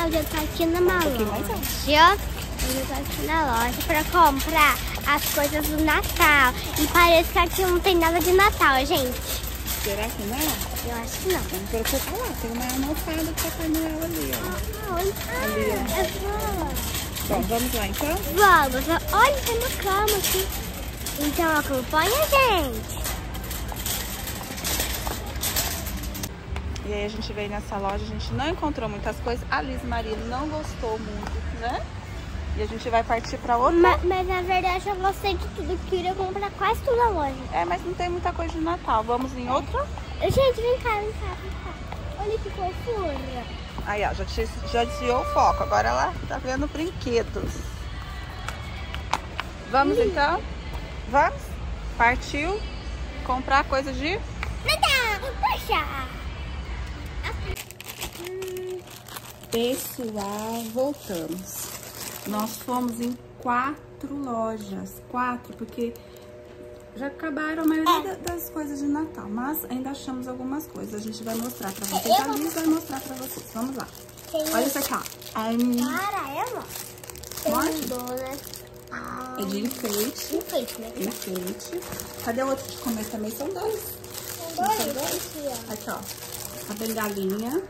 hoje eu tô aqui numa Um pouquinho mais alto. loja. Eu tô aqui na loja pra comprar as coisas do Natal. E parece que aqui não tem nada de Natal, gente. Será que não? Eu acho que não. Vamos procurar lá. Tem uma almofada do Papai Noel ali, ó. Ali, ó. Eu vou. Bom, vamos lá então? Vamos. Olha, tem uma cama aqui. Então acompanha, gente. E aí a gente veio nessa loja, a gente não encontrou muitas coisas. A Liz Maria não gostou muito, né? E a gente vai partir pra outra. Mas na verdade eu gostei de tudo. Queria comprar quase tudo na loja. É, mas não tem muita coisa de Natal. Vamos em outra? Gente, vem cá, vem cá, vem cá. Olha que fofura. Aí, ó, já desviou o foco. Agora ela tá vendo brinquedos. Vamos então? Vamos? Partiu comprar coisa de... Natal, puxa! Pessoal, voltamos. Nós fomos em 4 lojas. 4, porque já acabaram a maioria das coisas de Natal. Mas ainda achamos algumas coisas. A gente vai mostrar pra vocês. A Liz vai mostrar pra vocês. Vamos lá. Olha isso aqui, ó. Para, Ela. Tem Morde. donuts. É de enfeite. Enfeite, né? Enfeite. Cadê o outro de comer também? São dois. Tem dois. Aqui, ó. A bengalinha.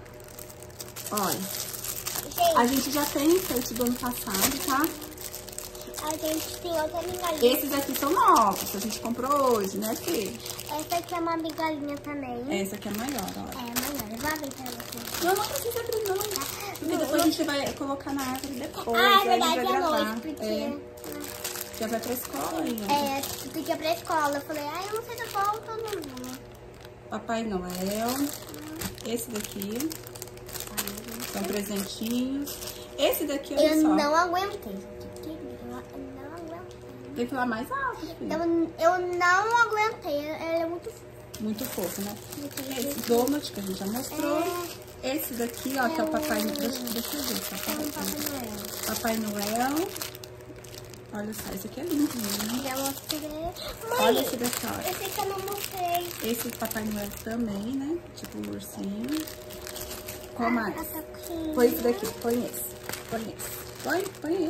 Olha. A Gente, gente já tem enfeite do ano passado, tá? a gente tem outra migalhinha. Esses aqui são novos. A gente comprou hoje, né, filho? Essa aqui é uma migalhinha também. Essa aqui é maior, ó. É, maior. Vai abrir pra você. Não, não precisa abrir, não. Porque depois a gente vai colocar na árvore depois. Ah, é aí a gente verdade, vai à gravar. noite, porque... É, já vai pra escola ainda. É, porque pra escola. Eu falei, eu não sei da qual que eu não vou. Papai Noel. Esse daqui. São presentinhos. Esse daqui, olha Eu só. não aguentei. Eu não aguentei. Tem que ir lá mais alto, filho. Eu não aguentei. Ela é muito Muito fofo, né? Esse fofo. donut que a gente já mostrou. Esse daqui, ó, que é o Papai Noel. Deixa eu ver. Papai Noel. Olha só, esse aqui é lindo. Já mostrei. Olha esse daqui, ó. Esse que eu não mostrei. Esse Papai Noel também, né? Tipo um ursinho. Qual mais? Põe esse daqui, põe esse. Põe esse. Põe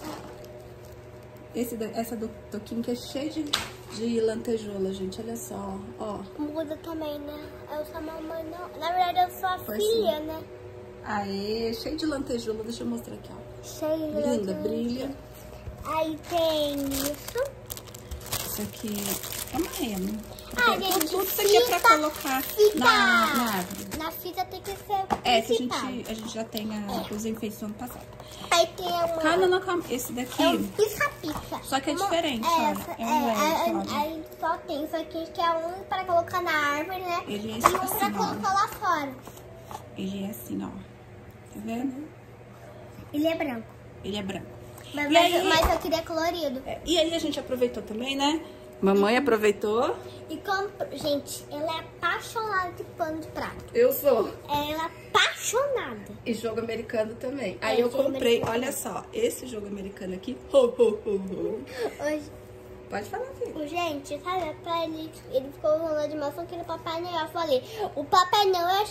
esse. Essa do Toquinho que é cheia de lantejoula, gente. Olha só, ó. Muda também, né? Eu sou a mamãe, não. Na verdade, eu sou a Foi filha, sim. né? Aê, cheio de lantejoula. Deixa eu mostrar aqui, ó. Cheia. Linda, brilha. Aí tem isso. Isso aqui é uma rena. Gente, Tudo isso aqui é pra colocar na árvore. Na fita tem que ser Essa principal. a gente já tem os enfeites do ano passado. Aí tem uma... Calma. Esse daqui... É um pisca-pisca. Só que é diferente, olha. É um LED, olha. Aí só tem isso aqui, que é um para colocar na árvore, né? Ele é E um assim, pra ó. colocar lá fora. Ele é assim, ó. Tá vendo? Ele é branco. Ele é branco. Mas eu queria colorido. E aí a gente aproveitou também, né? Mamãe aproveitou. E comprou. Gente, ela é apaixonada de pano de prato. Eu sou. Ela é apaixonada. E jogo americano também. Aí É, eu jogo comprei, americano. olha só, esse jogo americano aqui. Ho, ho, ho, ho. Hoje, Pode falar, filho. gente, sabe, pra ele ficou falando a animação que no Papai Noel. Eu falei, o Papai Noel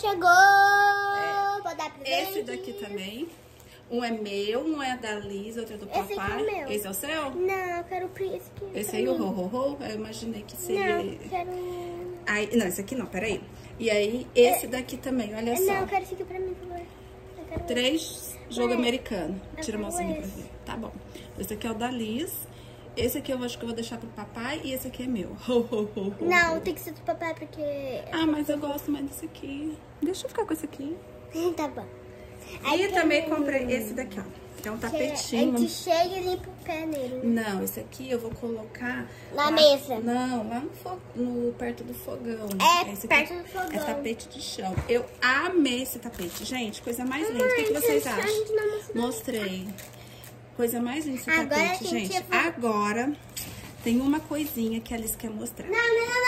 chegou! Vou dar presente. Esse daqui também. Um é meu, um é da Liz, outro é do Esse aqui papai. é meu. Esse é o seu? Não, eu quero o príncipe. Esse aí, o ho, ho, ho. Eu imaginei que seria... Não, eu quero... Aí, não, esse aqui não, peraí. E aí, esse daqui também, olha só. Não, eu quero esse aqui pra mim, por favor. Eu quero 3 jogo americano. Eu Tira a quero mocinha pra esse. ver. Tá bom. Esse aqui é o da Liz. Esse aqui eu acho que eu vou deixar pro papai. E esse aqui é meu. Ho, ho, ho, ho, Não, ho. tem que ser do papai, porque... Ah, mas eu gosto mais desse aqui. Deixa eu ficar com esse aqui. Tá bom. Aí eu também comprei esse daqui, ó. É um A tapetinho. gente chega e limpa o pé nele. Não, esse aqui eu vou colocar... Na lá- mesa. Não, lá no perto do fogão. É, Esse perto aqui do fogão. É tapete de chão. Eu amei esse tapete, gente. Coisa mais linda. O que vocês A acham? gente não mostrou. Mostrei. Coisa mais linda esse Agora tapete, a gente gente. vai- Agora tem uma coisinha que a Alice quer mostrar. Não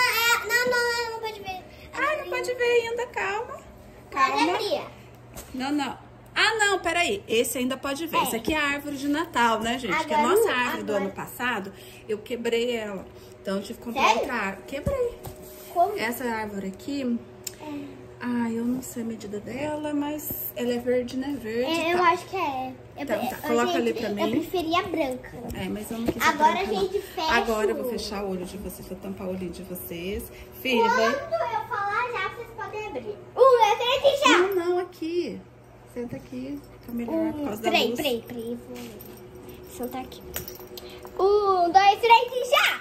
pode ver. Ai, não pode ver ainda, calma. Calma. Não. Ah, não, peraí. Esse ainda pode ver. É. Esse aqui é a árvore de Natal, né, gente? Que a Agora- nossa árvore do agora- ano passado, eu quebrei ela. Então, eu tive que comprar Sério? outra árvore. Quebrei. Como? Essa árvore aqui, Ah, eu não sei a medida dela, mas ela é verde, né? Verde. É, eu acho que é. Tá. Coloca ali pra mim. Eu preferia branca. É, mas eu não quis Agora branca, a gente não. fecha. Agora eu vou fechar o olho de vocês, vou tampar o olhinho de vocês. Filha, Quando eu falar já, vocês podem abrir. 1, 2, 3 e já! Não, aqui. Senta aqui. Fica melhor por causa da luz. Peraí. Vou sentar aqui. 1, 2, 3 e já!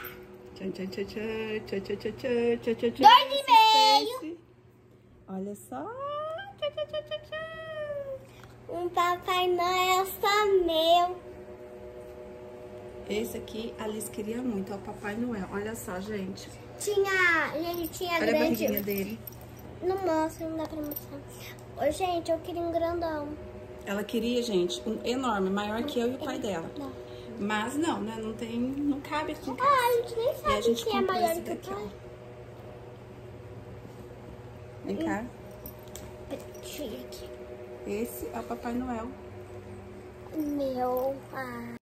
2,5. Olha só. Um Papai Noel só meu. Esse aqui a Liz queria muito, é o Papai Noel. Olha só, gente. Tinha Olha grande. a barriguinha dele. Não mostra, não dá pra mostrar. Ô, gente, eu queria um grandão. Ela queria, gente, um enorme, maior que eu e o pai dela. Não. Mas não, né? Não cabe aqui em casa. Ah, a gente nem E a sabe gente se é comprou maior esse que o daqui, pai. Vem cá. Deixa eu ir aqui. Esse é o Papai Noel. Meu. Ah.